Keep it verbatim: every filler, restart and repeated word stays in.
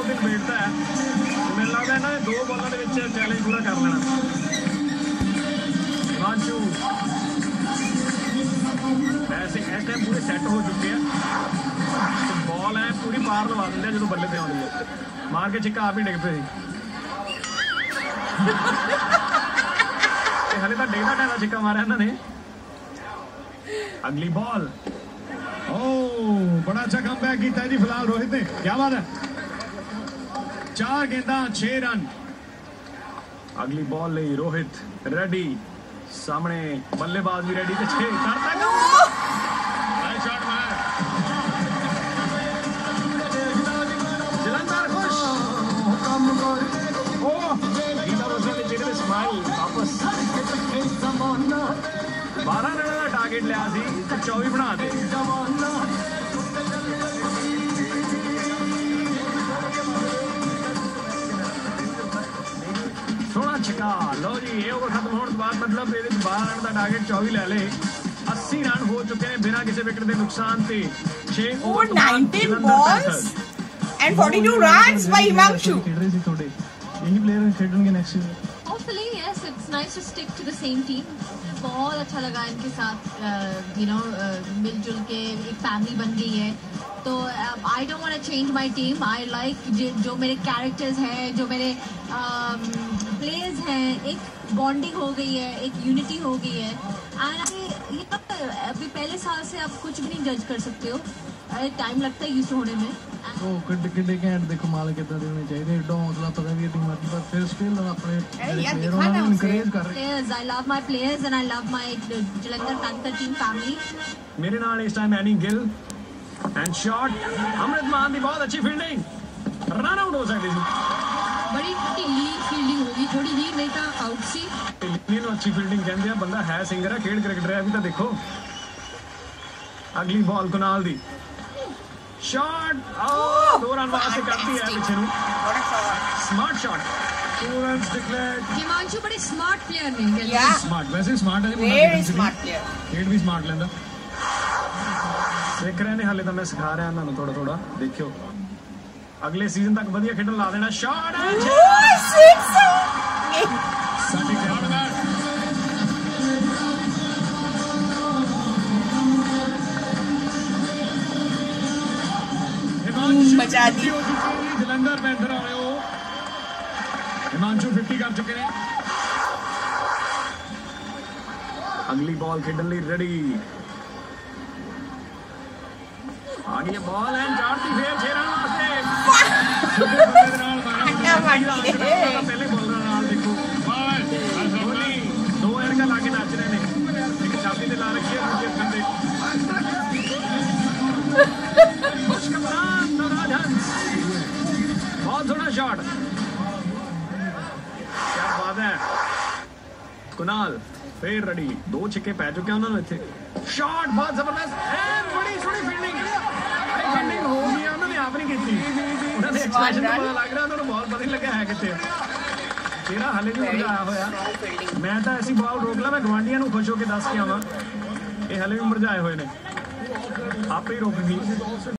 दिन बेटता है मैंने लगता इन्होंने दो बॉलों के चैलेंज पूरा कर लेना। हिमांशु वैसे इस टाइम पूरे सैट हो चुके हैं तो बॉल है पूरी मार लवा देंगे जो बल्ले पे आनी है मार के छिक्का आप ही डिग पे हले तो डेढ़ा ढाई छिक्का मारा इन्होंने। अगली बॉल ओ बड़ा अच्छा कमबैक किया जी फिलहाल रोहित ने, क्या बात है। चार गेंदा छह रन। अगली बॉल ले रोहित रेडी सामने बल्लेबाज भी रेडी थे छह करता शॉट मार जलंधर खुश ओ गीता रोशन ने चेहरे पे स्माइल वापस बारह रन का टारगेट लिया सी तो चौबीस बना दे। सोना छक्का लो जी ये ओवर खत्म होने के बाद मतलब बारह रन का टारगेट चौबीस ले ले अस्सी रन हो चुके हैं बिना किसी विकेट के नुकसान से छह over nineteen balls and forty-two runs by Himanshu. यही प्लेयर खेलेंगे next season. Hopefully yes, it's nice to stick to the same team. बहुत अच्छा लगा इनके साथ यू नो मिलजुल के एक फैमिली बन गई है तो I don't want to change my team. I like जो मेरे कैरेक्टर्स हैं जो मेरे प्लेयर्स हैं एक बॉन्डिंग हो गई है एक यूनिटी हो गई है एंड ये अभी पहले साल से आप कुछ भी नहीं जज कर सकते हो टाइम लगता है यूज होने में। ओ किड्डे किड्डे कैंट देखो माल कितना देने चाहिए एडो हौसला पता भी टीम आती पर फिर स्टिल अपने प्लेयर को एनकरेज कर रहे हैं। I love my players and I love my Jalandhar panther team family. मेरे नाल इस time Annie Gill and shot Amrit Maan दी बहुत अच्छी फील्डिंग रन आउट हो सकती थी बड़ी ढीली फील्डिंग होगी थोड़ी ही नहीं था आउट सी ढीली अच्छी फील्डिंग कहते हैं बंदा है सिंगर है खेल क्रिकेटर है अभी तो देखो। अगली बॉल कुनाल दी शॉट दो रन वापस करती है पीछे नु smart shot two runs declared. Himanshu बड़े स्मार्ट प्लेयर नहीं या स्मार्ट वैसे स्मार्ट है वेरी स्मार्ट प्लेयर खेल भी स्मार्ट लेंदा देख रहे ने हाले तो मैं सिखा रहा इन्होंने थोड़ा थोड़ा देखियो अगले सीजन तक बढ़िया खेलने ला देना। शॉट है सिक्स साडी ग्राउंड में बचा दी जलंधर पैंथर आ रहे हो हिमांशु फिफ्टी कर चुके हैं। अगली बॉल खेडन ਲਈ रेडी आगे बॉल है चारती फेर छह रन वास्ते छोटे बंदे ਦੇ ਨਾਲ ਮਾਰਾ पहले बॉलर ਨਾਲ देखो धोनी दो एड़का ला के नाच रहे ने एक छाती ते ला रखी है दूसरे कंधे मुश्किलात नौराजहंस बहुत थोड़ा शॉट क्या बात है। कुनाल फिर रेडी दो छिक्के पै चुके हैं उन्होंने इतने शॉट बहुत जबरदस्त बड़ी सोहनी फील्डिंग फील्डिंग हो गई उन्होंने आप नहीं की उन्होंने एक्सप्रेशन तो पता लग रहा उन्होंने बॉल पता नहीं लगा है कितने तेरा हाले भी मुरझाया होया मैं तो ऐसी बॉल रोक ला मैं गवांडियां ਨੂੰ खुश होकर दस के आवा ये हाले भी मुरझाए हुए ने आप ही रोक गई।